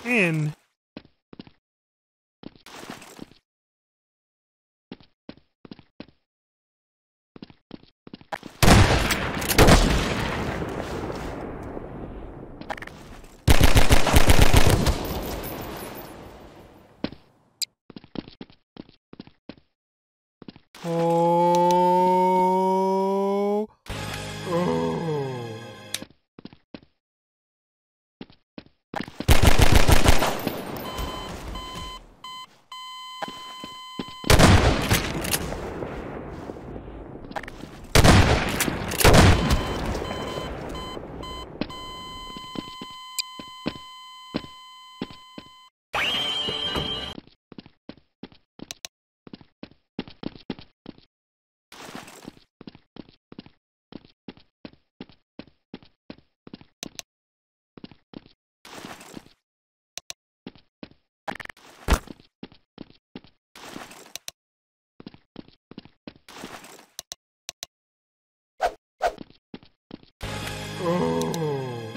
in. Oh. Oh. Oh.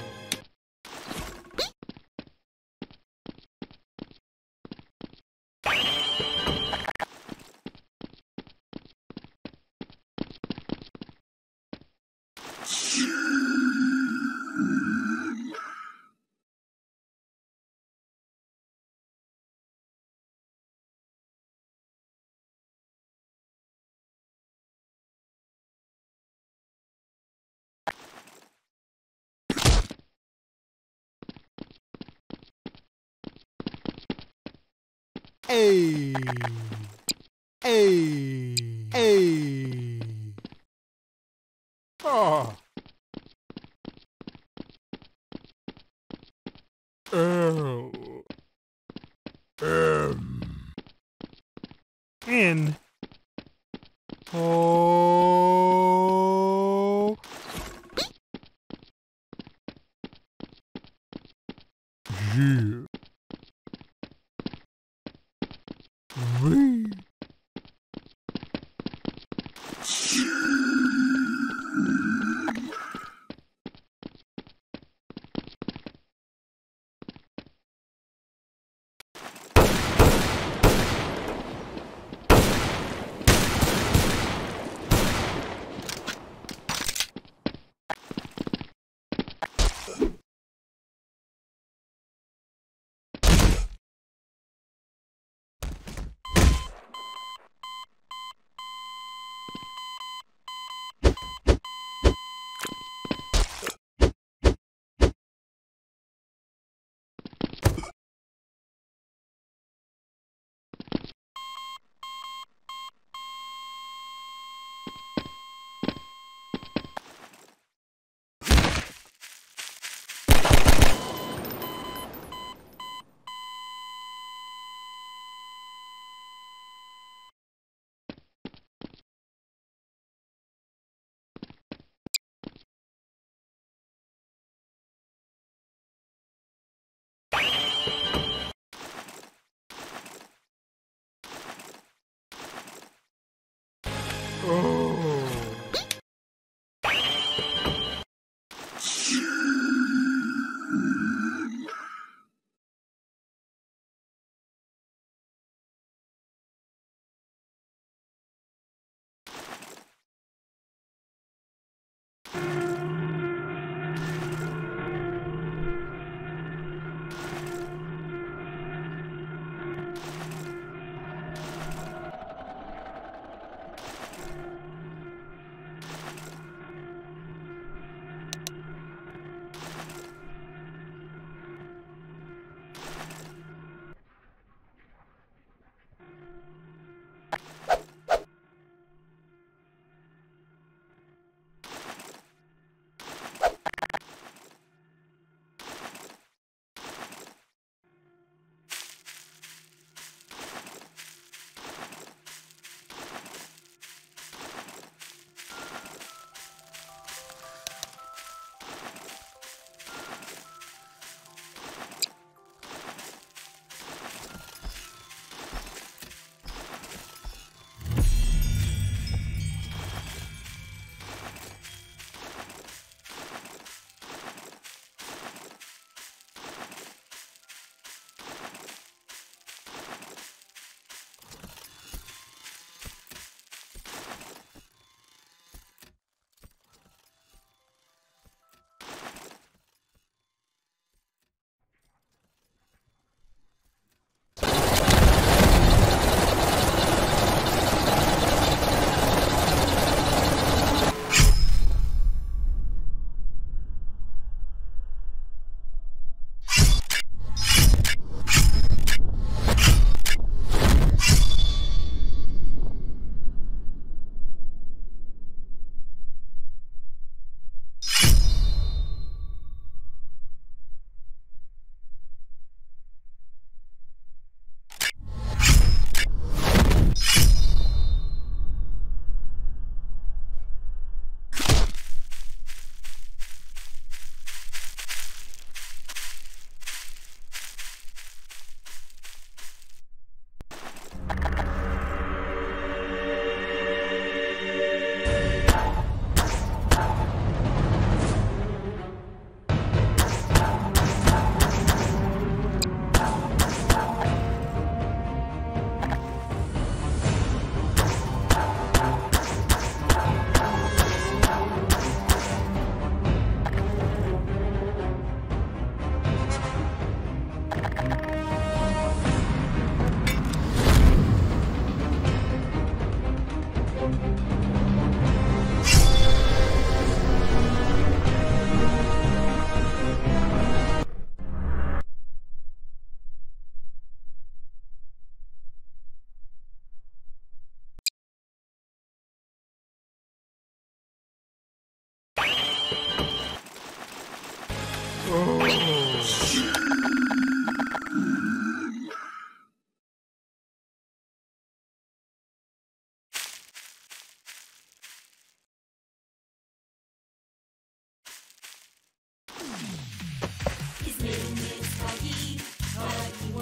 Hey. Hey. Hey. Oh. Oh. In. Oh. Yeah. Wee. Oh.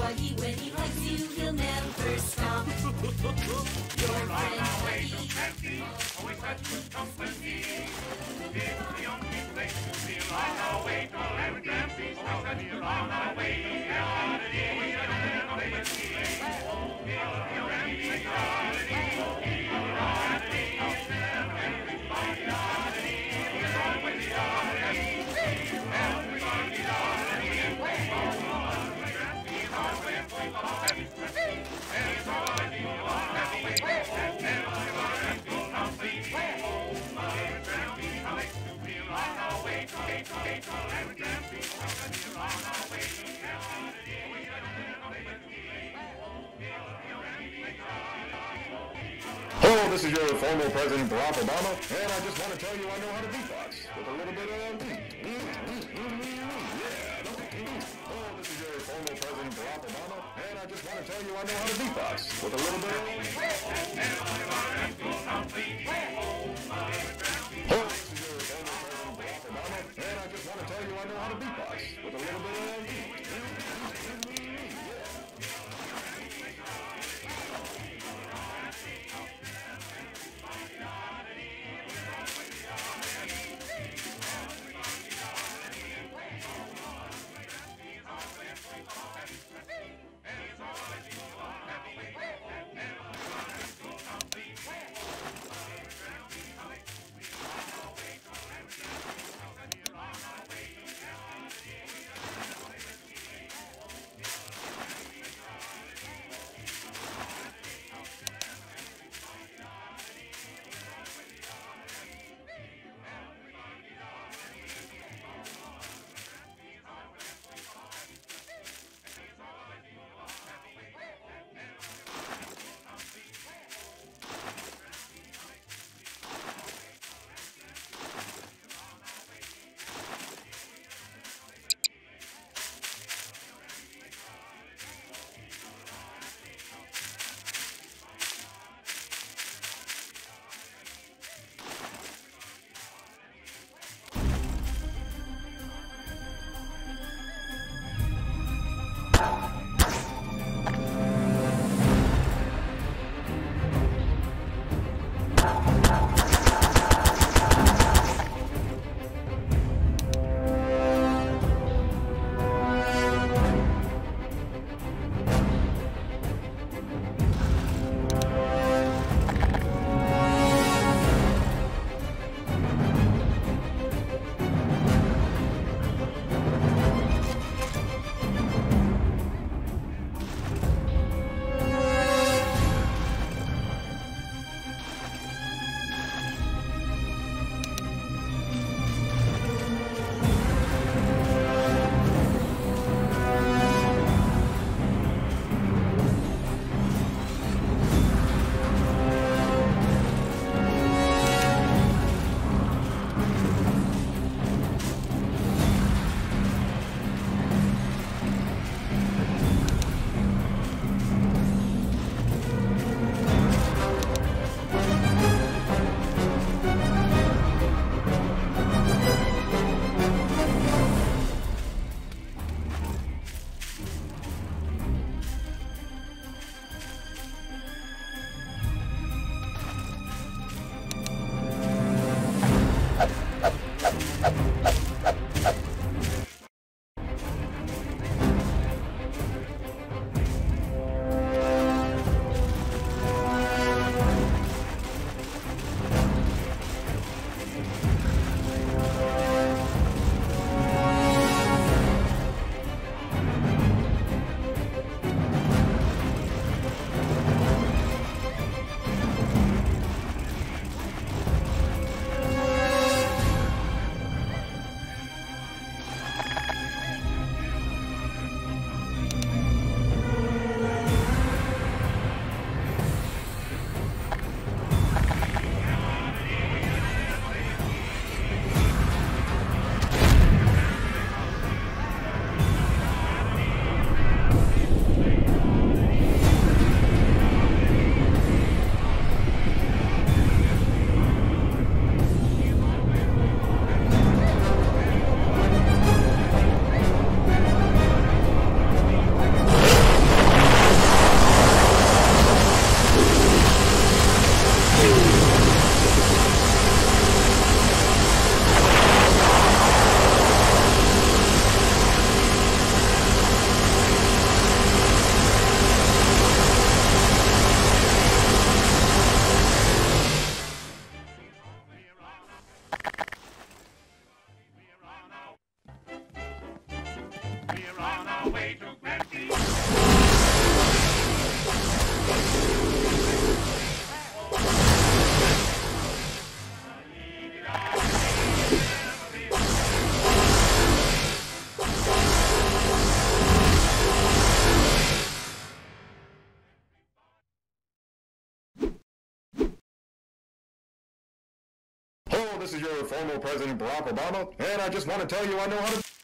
Huggy, when he hugs you, he'll never stop. Your friend Huggy. Always has good company. It's the only place to be on our way to Larry Grampy's house. And we're on our way to Holiday. We are on our way to Hello, this is your former President Barack Obama, and I just want to tell you I know how to beatbox with a little bit of Hello, this is your former President Barack Obama, and I just want to tell you I know how to beatbox with a little bit of Hello, this is your former President Barack Obama, and I just want to tell you I know how to beatbox with a little bit of way to Grampy. Hello, this is your former President Barack Obama, and I just want to tell you I know how to...